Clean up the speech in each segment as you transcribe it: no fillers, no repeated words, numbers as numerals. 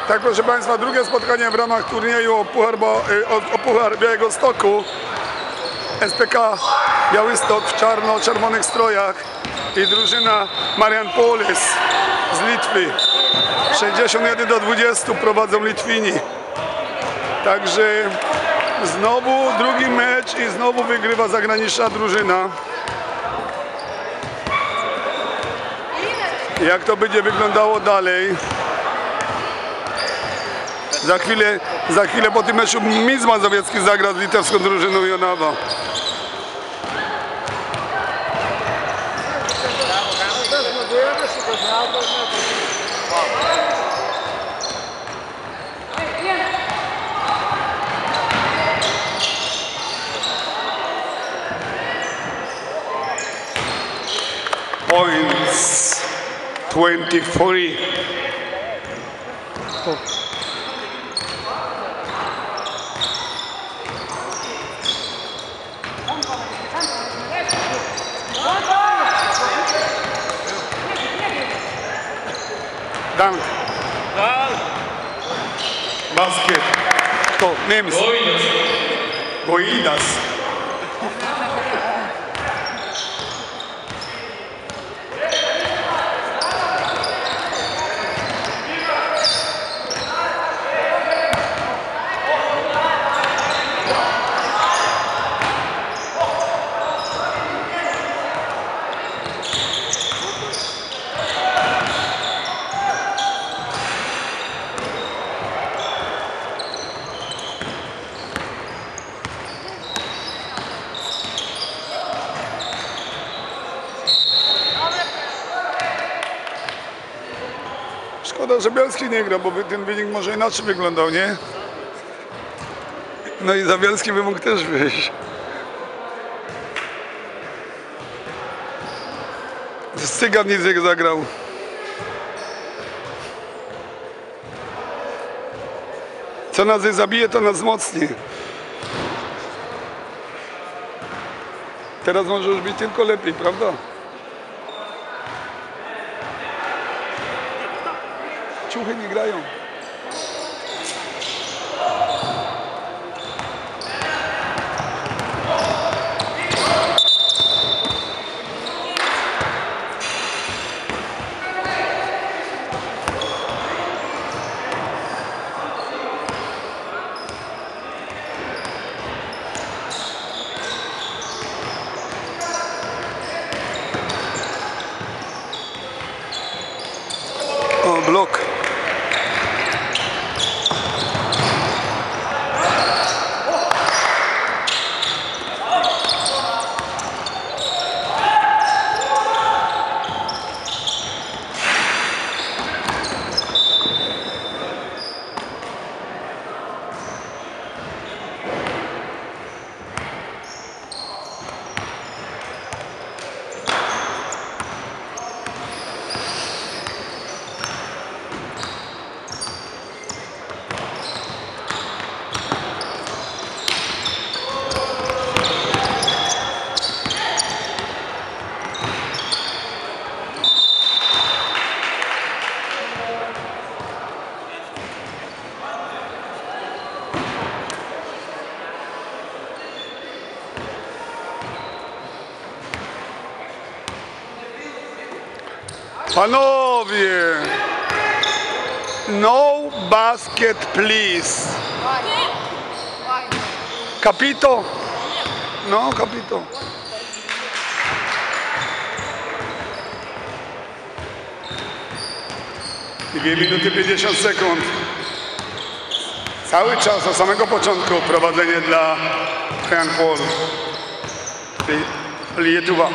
Tak, proszę Państwa, drugie spotkanie w ramach turnieju o Puchar Białegostoku. SPK Białystok w czarno-czerwonych strojach i drużyna Marijampolės z Litwy. 61-20 prowadzą Litwini. Także znowu drugi mecz i znowu wygrywa zagraniczna drużyna. Jak to będzie wyglądało dalej? Za chwilę po tym meczu Mistrz Mazowiecki zagra z litewską drużyną Jonawa. Points 23. Dank. Basket. To Nemes. Goidas. Szkoda, że Bielski nie gra, bo ten wynik może inaczej wyglądał, nie? No i za Bielski by mógł też wyjść. Cygan nic jak zagrał. Co nas nie zabije, to nas wzmocni. Teraz może już być tylko lepiej, prawda? Ciuchy nie grają. O, blok. Panowie, no basket please. Capito? No, capito. Dwie minuty 50 sekund. Cały czas, od samego początku prowadzenie dla Marijampolės. Lietuva.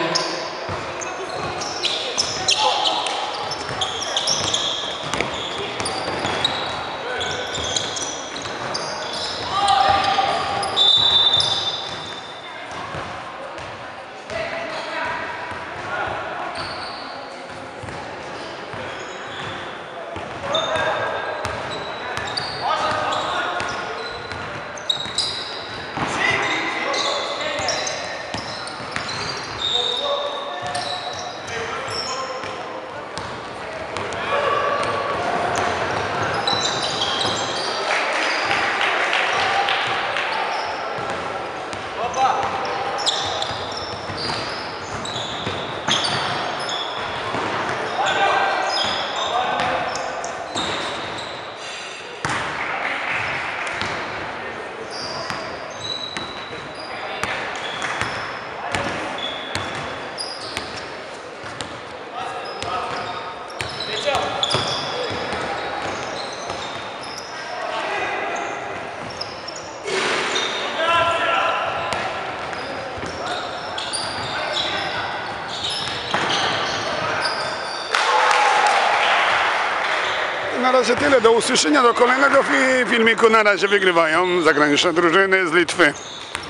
na razie tyle. Do usłyszenia, do kolejnego filmiku. Na razie wygrywają zagraniczne drużyny z Litwy.